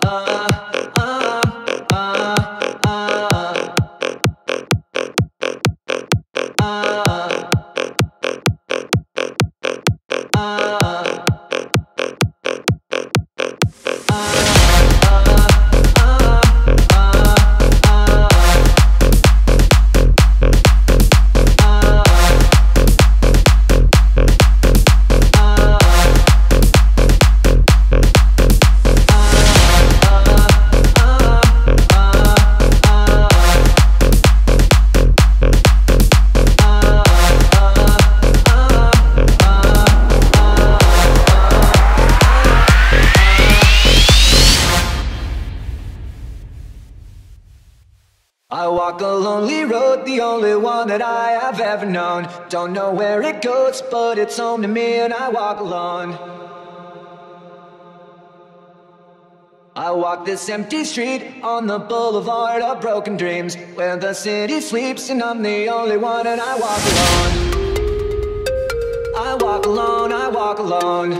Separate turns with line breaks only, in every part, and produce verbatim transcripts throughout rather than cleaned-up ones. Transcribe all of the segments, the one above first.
I walk a lonely road, the only one that I have ever known. Don't know where it goes, but it's home to me, and I walk alone. I walk this empty street on the boulevard of broken dreams, where the city sleeps and I'm the only one, and I walk alone. I walk alone, I walk alone.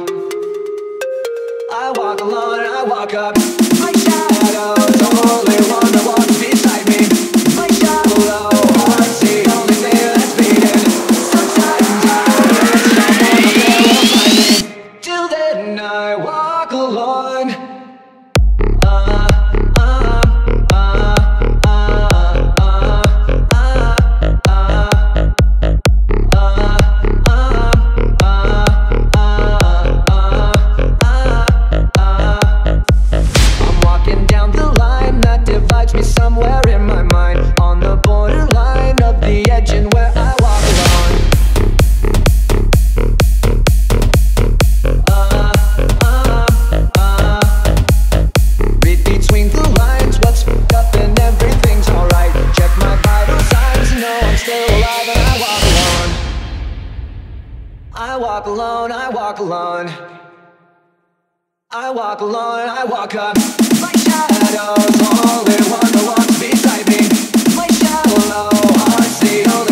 I walk alone and I walk up. My shadow's the only one that walks beside me. My shallow heart's the only thing that's beating. Sometimes I wish someone up there will find me. Till then I walk alone. Somewhere in my mind, on the borderline of the edge, and where I walk alone. Uh, uh, uh. Read between the lines, what's fucked up and everything's alright. Check my vital signs and know I'm still alive, and I walk alone. I walk alone, I walk alone. I walk alone, I walk up. My shadow's the only one that walks beside me. My shallow heart's the only